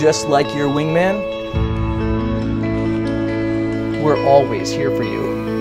just like your wingman, we're always here for you.